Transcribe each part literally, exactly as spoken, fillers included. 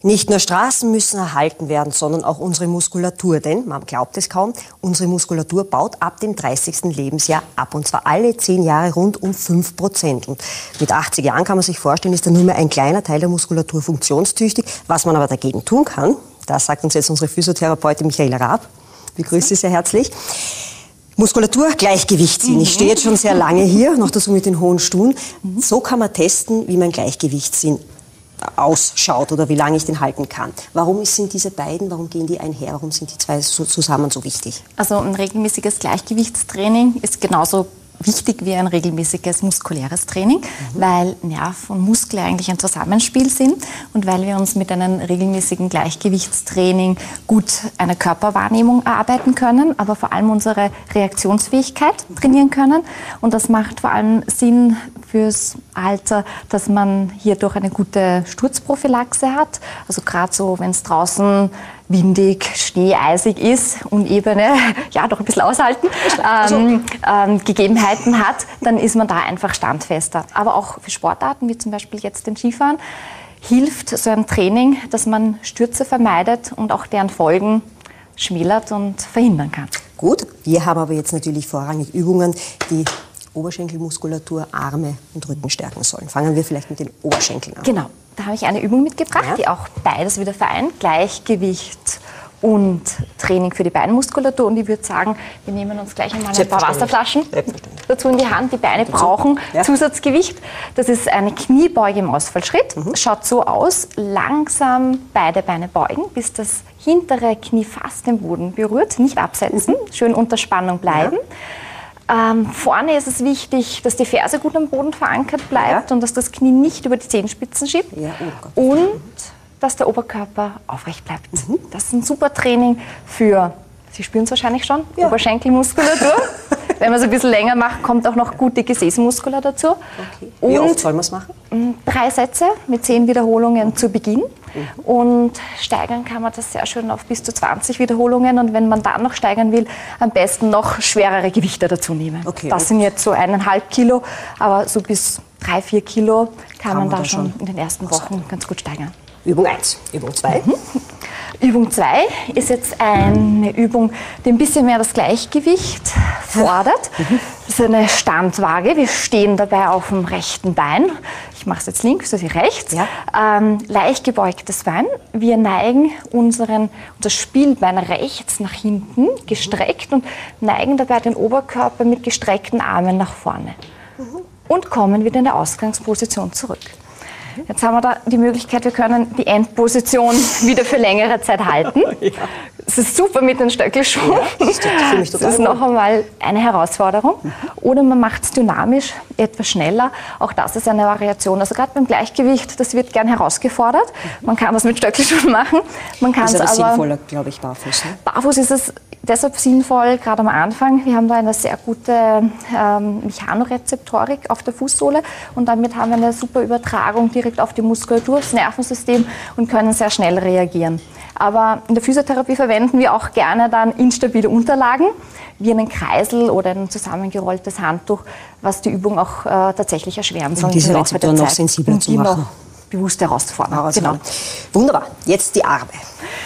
Nicht nur Straßen müssen erhalten werden, sondern auch unsere Muskulatur. Denn, man glaubt es kaum, unsere Muskulatur baut ab dem dreißigsten Lebensjahr ab. Und zwar alle zehn Jahre rund um fünf Prozent. Und mit achtzig Jahren kann man sich vorstellen, ist dann nur mehr ein kleiner Teil der Muskulatur funktionstüchtig. Was man aber dagegen tun kann, das sagt uns jetzt unsere Physiotherapeutin Michaela Raab. Ich begrüße Sie sehr herzlich. Muskulatur, Gleichgewichtssinn. Ich stehe jetzt schon sehr lange hier, noch dazu mit den hohen Stuhlen. So kann man testen, wie mein Gleichgewichtssinn ausschaut oder wie lange ich den halten kann. Warum sind diese beiden, warum gehen die einher, warum sind die zwei so zusammen so wichtig? Also ein regelmäßiges Gleichgewichtstraining ist genauso wichtig wie ein regelmäßiges muskuläres Training, mhm. weil Nerv und Muskel eigentlich ein Zusammenspiel sind und weil wir uns mit einem regelmäßigen Gleichgewichtstraining gut eine Körperwahrnehmung erarbeiten können, aber vor allem unsere Reaktionsfähigkeit trainieren können. Und das macht vor allem Sinn fürs Alter, dass man hierdurch eine gute Sturzprophylaxe hat. Also gerade so, wenn es draußen windig, schneeeisig ist, unebene, ja, doch ein bisschen aushalten, ähm, ähm, Gegebenheiten hat, dann ist man da einfach standfester. Aber auch für Sportarten, wie zum Beispiel jetzt den Skifahren, hilft so ein Training, dass man Stürze vermeidet und auch deren Folgen schmälert und verhindern kann. Gut, wir haben aber jetzt natürlich vorrangig Übungen, die Oberschenkelmuskulatur, Arme und Rücken stärken sollen. Fangen wir vielleicht mit den Oberschenkeln an. Genau, da habe ich eine Übung mitgebracht, ja. die auch beides wieder vereint, Gleichgewicht und Training für die Beinmuskulatur. Und ich würde sagen, wir nehmen uns gleich einmal ein paar Wasserflaschen dazu in die Hand. Die Beine brauchen ja. Zusatzgewicht. Das ist eine Kniebeuge im Ausfallschritt. Mhm. Schaut so aus, langsam beide Beine beugen, bis das hintere Knie fast den Boden berührt. Nicht absetzen, mhm. schön unter Spannung bleiben. Ja. Ähm, vorne ist es wichtig, dass die Ferse gut am Boden verankert bleibt ja. und dass das Knie nicht über die Zehenspitzen schiebt ja, oh und dass der Oberkörper aufrecht bleibt. Mhm. Das ist ein super Training für, Sie spüren es wahrscheinlich schon, ja. Oberschenkelmuskulatur. Wenn man es ein bisschen länger macht, kommt auch noch gute Gesäßmuskulatur dazu. Okay. Wie und oft soll man es machen? Drei Sätze mit zehn Wiederholungen mhm. zu Beginn. Mhm. Und steigern kann man das sehr schön auf bis zu zwanzig Wiederholungen. Und wenn man dann noch steigern will, am besten noch schwerere Gewichte dazu nehmen. Okay, das okay. sind jetzt so eineinhalb Kilo, aber so bis drei, vier Kilo kann, kann man, man da schon in den ersten Wochen ganz gut steigern. Übung eins. Übung zwei. Mhm. Übung zwei ist jetzt eine Übung, die ein bisschen mehr das Gleichgewicht fordert. Mhm. Das ist eine Standwaage. Wir stehen dabei auf dem rechten Bein. Ich mache es jetzt links, das ist rechts. Ja. Ähm, leicht gebeugtes Bein. Wir neigen unseren, unser Spielbein rechts nach hinten, gestreckt, und neigen dabei den Oberkörper mit gestreckten Armen nach vorne. Mhm. Und kommen wieder in der Ausgangsposition zurück. Jetzt haben wir da die Möglichkeit, wir können die Endposition wieder für längere Zeit halten. Ja. Das ist super mit den Stöckelschuhen. Ja, das, das ist noch einmal eine Herausforderung. Mhm. Oder man macht es dynamisch, etwas schneller. Auch das ist eine Variation. Also gerade beim Gleichgewicht, das wird gern herausgefordert. Mhm. Man kann das mit Stöckelschuhen machen. Man kann ist aber es aber sinnvoller, glaube ich, barfuß. Ne? Barfuß ist es deshalb sinnvoll, gerade am Anfang. Wir haben da eine sehr gute ähm, Mechanorezeptorik auf der Fußsohle und damit haben wir eine super Übertragung direkt auf die Muskulatur, das Nervensystem und können sehr schnell reagieren. Aber in der Physiotherapie verwenden wir auch gerne dann instabile Unterlagen, wie einen Kreisel oder ein zusammengerolltes Handtuch, was die Übung auch äh, tatsächlich erschweren soll. Um diese Rezeptoren noch sensibler zu machen. Noch bewusst herausfordern. Genau. Wunderbar. Jetzt die Arme.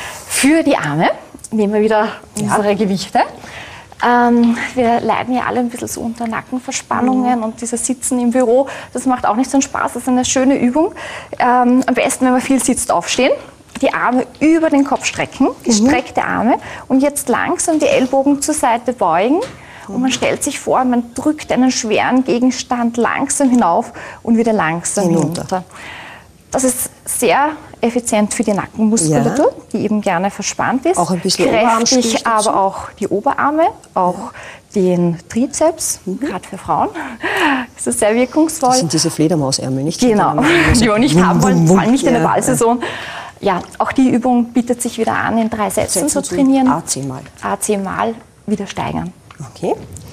Für die Arme nehmen wir wieder unsere ja. Gewichte. Ähm, wir leiden ja alle ein bisschen so unter Nackenverspannungen mhm. und dieses Sitzen im Büro, das macht auch nicht so einen Spaß. Das ist eine schöne Übung. Ähm, am besten, wenn man viel sitzt, aufstehen. Die Arme über den Kopf strecken, gestreckte mhm. Arme, und jetzt langsam die Ellbogen zur Seite beugen. Mhm. Und man stellt sich vor, man drückt einen schweren Gegenstand langsam hinauf und wieder langsam hinunter. hinunter. Das ist sehr effizient für die Nackenmuskulatur, ja. die eben gerne verspannt ist. Auch ein bisschen kräftig, aber auch die Oberarme, auch ja. den Trizeps, mhm. gerade für Frauen. Das ist sehr wirkungsvoll. Das sind diese Fledermausärmel, nicht? Genau, die wir nicht haben wollen, vor allem nicht in der Wahlsaison. Ja, auch die Übung bietet sich wieder an, in drei Sätzen zu trainieren. A zehn Mal. A zehn Mal wieder steigern. Okay.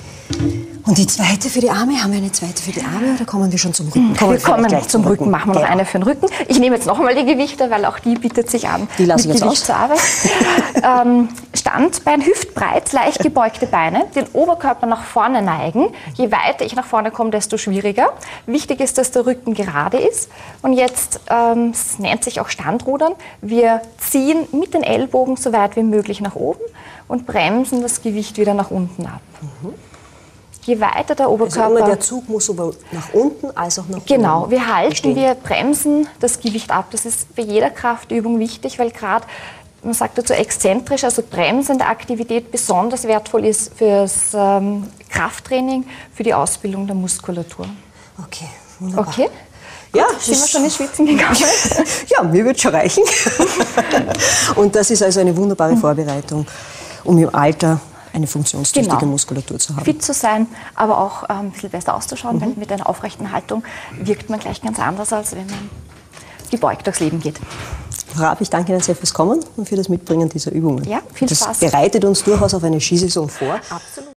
Und die zweite für die Arme, haben wir eine zweite für die Arme oder kommen wir schon zum Rücken? Kommen wir kommen gleich zum Rücken, Rücken. machen wir noch ja. eine für den Rücken. Ich nehme jetzt noch einmal die Gewichte, weil auch die bietet sich an, die lasse mit ich jetzt Gewicht aus. Zur Arbeit. ähm, Standbein hüftbreit, leicht gebeugte Beine, den Oberkörper nach vorne neigen. Je weiter ich nach vorne komme, desto schwieriger. Wichtig ist, dass der Rücken gerade ist. Und jetzt, ähm, es nennt sich auch Standrudern, wir ziehen mit den Ellbogen so weit wie möglich nach oben und bremsen das Gewicht wieder nach unten ab. Mhm. Je weiter der Oberkörper... Also immer der Zug muss sowohl nach unten als auch nach oben. Genau, wir halten, wir bremsen das Gewicht ab. Das ist bei jeder Kraftübung wichtig, weil gerade, man sagt dazu exzentrisch, also bremsende Aktivität besonders wertvoll ist fürs ähm, Krafttraining, für die Ausbildung der Muskulatur. Okay, wunderbar. Okay? Ja, Gut, sind wir schon ins Schwitzen gegangen? Ja, mir wird schon reichen. Und das ist also eine wunderbare Vorbereitung, um im Alter eine funktionstüchtige genau. Muskulatur zu haben. Fit zu sein, aber auch ähm, ein bisschen besser auszuschauen, mhm. weil mit einer aufrechten Haltung wirkt man gleich ganz anders, als wenn man gebeugt durchs Leben geht. Frau Raab, ich danke Ihnen sehr fürs Kommen und für das Mitbringen dieser Übungen. Ja, viel Spaß. Das bereitet uns durchaus auf eine Skisaison vor. Absolut.